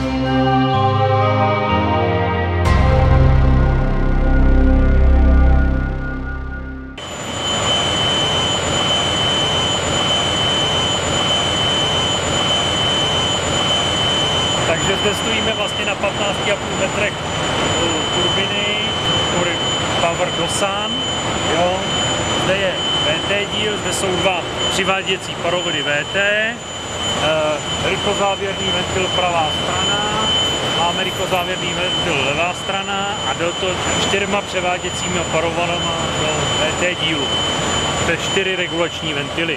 Takže zde stojíme vlastně na 15,5 metrech turbiny Power Dosan. Jo. Zde je VT díl, zde jsou dva přiváděcí parovody VT, rychlozávěrný ventil pravá strana, máme rychlozávěrný ventil levá strana a jde to 4 převáděcími parovodama do VT dílu. To je 4 regulační ventily.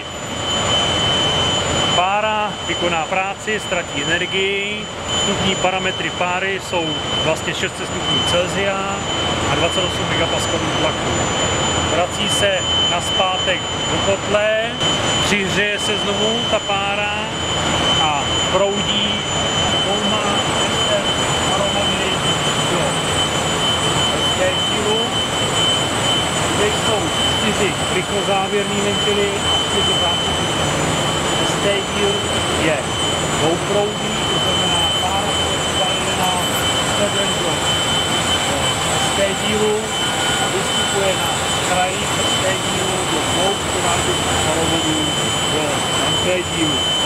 Pára vykoná práci, ztratí energii, vstupní parametry páry jsou vlastně 600 stupňů Celsia a 28 MPa tlaku. Vrací se nazpátek do kotle, přihřeje se znovu ta pára a proudí dvouma parovody do ST dílu, kde jsou 4 rychlozávěrné ventily a 4 záchody. ST díl je dvouproudý, to znamená pára zavedená směrem do ST dílu a vystupuje na kraji ST dílu do dvou přiváděcích parovodů do MT dílu.